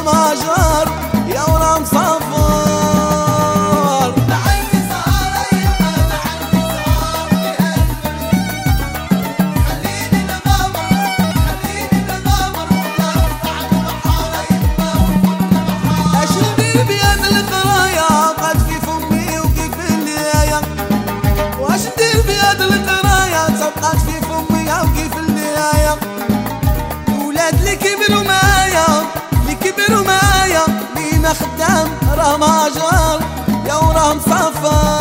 رماجر يا ورا مصفر. خدام رماجر يا وراه مصفر.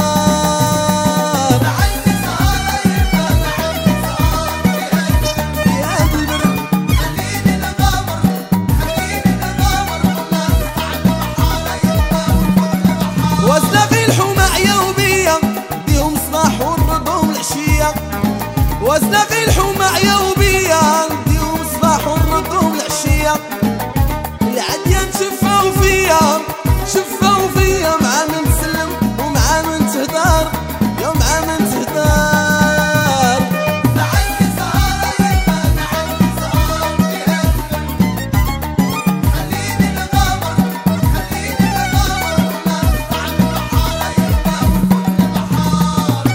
لعندي سهرة يما لعندي سهر في قلب البر خليني نغامر خليني نغامر والله نطلع البحارة يما والكل بحار. واسلقي الحومة يومية بيهم صباح ونردهم العشية. واسلقي الحومة يومية بيهم صباح ونردهم العشية. العديان شفاو فيا شفاو فيا مع من تسلم ومع من تهدر يا مع من تهدر. لعندي سهرة يما لعندي سهر في قلب البر خليني نغامر خليني نغامر والله نطلع البحارة يما والكل بحار.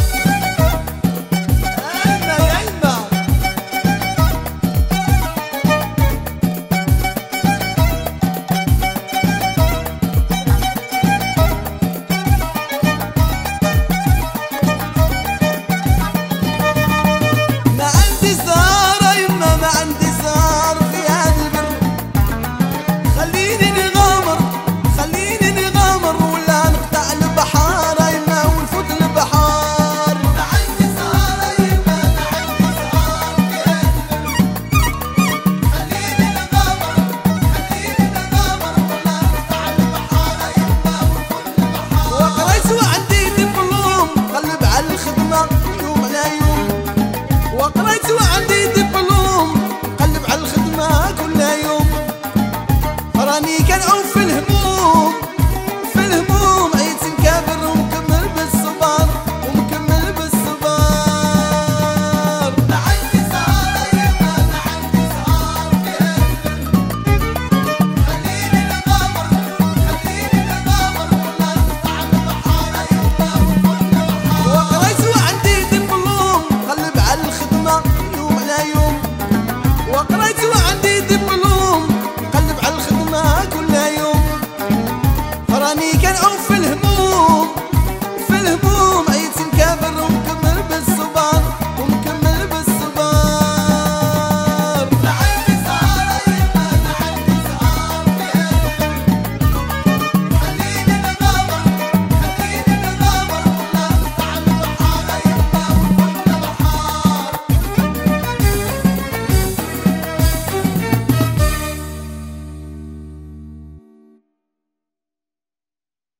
عنا يا عنا وقريت وعندي دبلوم قلب على الخدمة كل يوم. راني كنعوف في الهموم